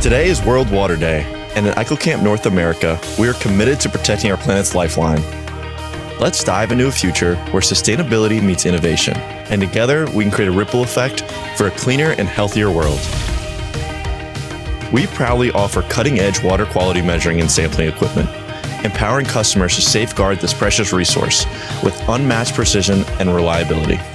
Today is World Water Day, and at Eijkelkamp North America, we are committed to protecting our planet's lifeline. Let's dive into a future where sustainability meets innovation, and together we can create a ripple effect for a cleaner and healthier world. We proudly offer cutting-edge water quality measuring and sampling equipment, empowering customers to safeguard this precious resource with unmatched precision and reliability.